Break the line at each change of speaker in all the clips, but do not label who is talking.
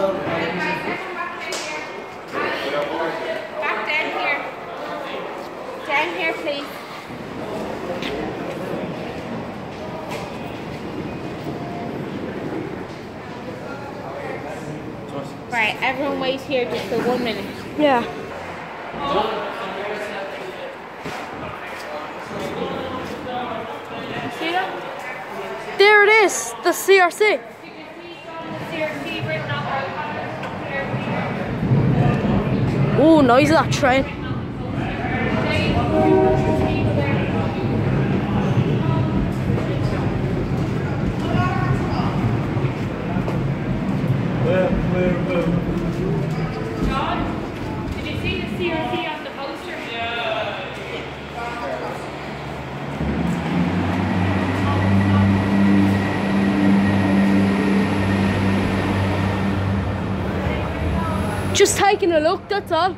Back down here. Down here, please. Right, everyone wait here just for 1 minute.
Yeah.
See that?
There it is, the CRC. Oh, noise of that train.
John, did you see the CRT on the poster?
Just taking a look, that's all.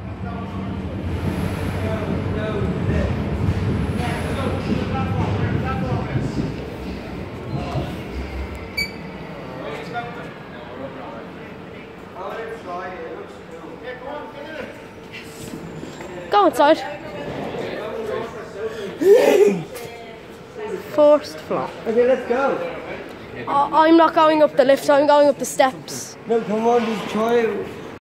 Go inside. First floor.
Okay, let's go.
I'm not going up the lift, I'm going up the steps.
No, come on, just try it.